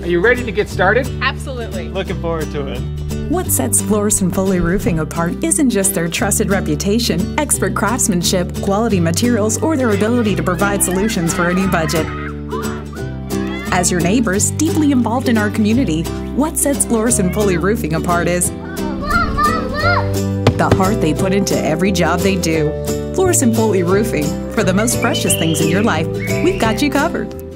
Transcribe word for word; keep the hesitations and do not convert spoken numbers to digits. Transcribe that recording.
Are you ready to get started? Absolutely. Looking forward to it. What sets Flores and Foley Roofing apart isn't just their trusted reputation, expert craftsmanship, quality materials, or their ability to provide solutions for any budget. As your neighbors deeply involved in our community, what sets Flores and Foley Roofing apart is the heart they put into every job they do. Flores and Foley Roofing, for the most precious things in your life, we've got you covered.